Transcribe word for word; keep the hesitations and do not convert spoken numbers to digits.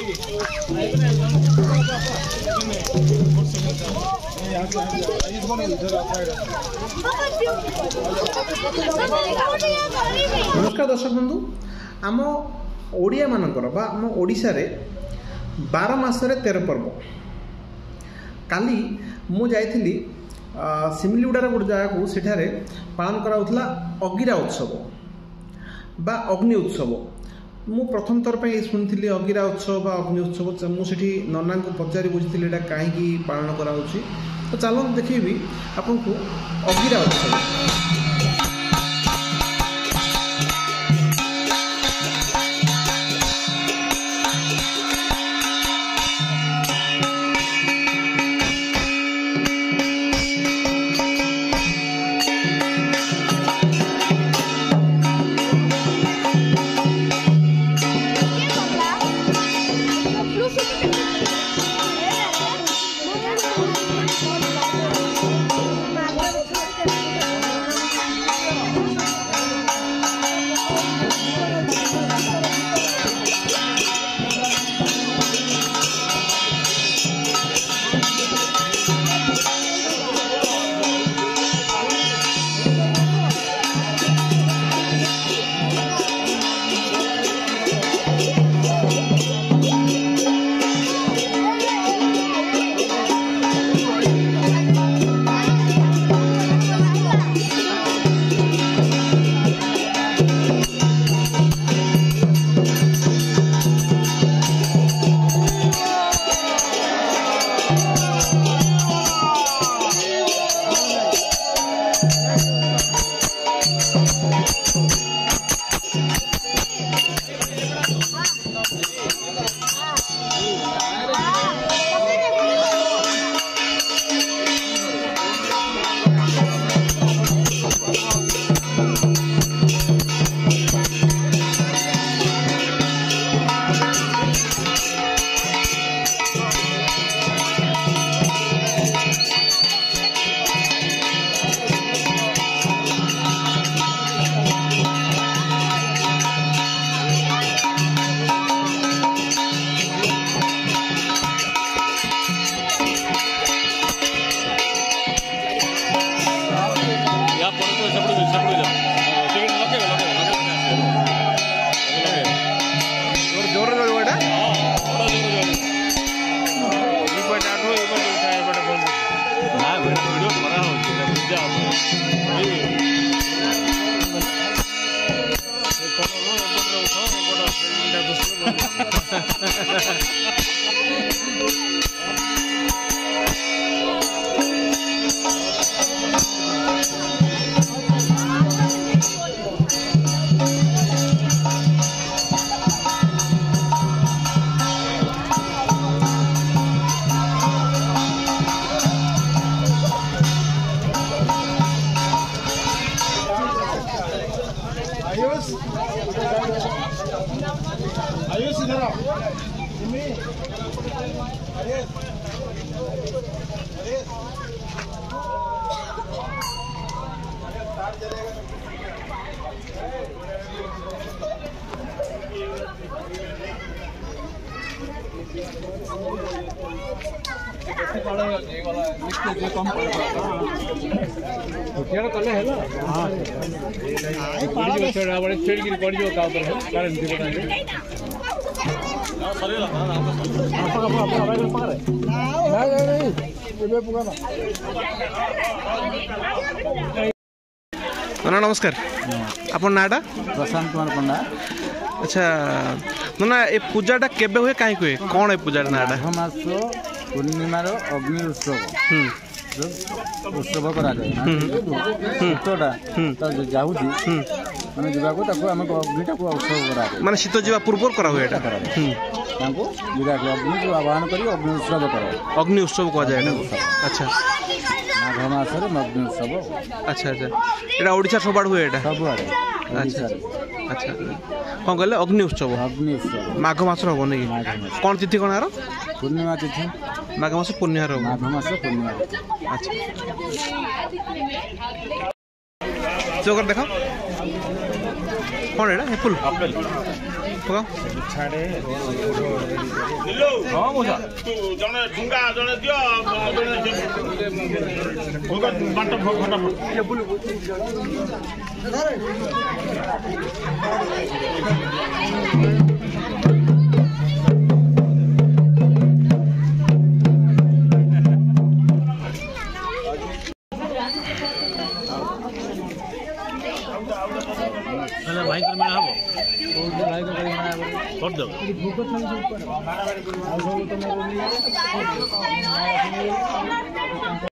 नमस्कार दर्शक बंधु आम ओडिया मानकर बा आम ओडिशा रे बार मासरे तेरह पर्व काली मु जाइथिली सिमलीगुड़ार गोटे जगह को सेठारे पालन करा अगिरा उत्सव बा अग्नि उत्सव मु प्रथम थर पे शुणी अगिरा उत्सव बा अग्नि उत्सव मुझे नना को पचारि बुझी कहीं पालन करा तो चलो देखी आपन को अगिरा उत्सव। आयुष इधर आओ। कले है ना हां पड़ी जो बड़े छेड़ गिर पड़ी जो का ऊपर है कारण दिलो ना सरे ला ना आप आप आप आप पकड़ नहीं नहीं ये पुगा ना नमस्कार अपन नाडा प्रशांत कुमार पंडा। अच्छा ना ये पूजाटा केबे हुए काहे हुए कौन है पूजा नाडा मास पूर्णिमार अग्नि उत्सव उत्सव करा जाए शीतटा जाऊँगी मैंने जावाक अग्निटा को उत्सव करा माने शीत जीवा पूर्व करा हुए एटा विराट अग्नि को आह्वान कर अग्नि उत्सव कर अग्नि उत्सव कह जाए। अच्छा माघ मास अग्नि उत्सव। अच्छा अच्छा एटा ओडिशा सबआड़ हुए एटा सब आड़े। अच्छा अच्छा कौन कहले अग्नि उत्सव अग्नि उत्सव माघ मास हम नहीं कौन तिथि कौन यार पूर्णिमा तिथि माघ मास पूर्णिमा रो माघ मास पूर्णिमा। अच्छा चोकर देखो कौन एटा एप्पल ଛାଡ଼େ ହଁ ମଉସା ଜଣେ ଠୁଙ୍ଗା ଜଣେ ଦିଅ ବାଟ ଭାଇ ମେଳା ହବ କରିଦେବ।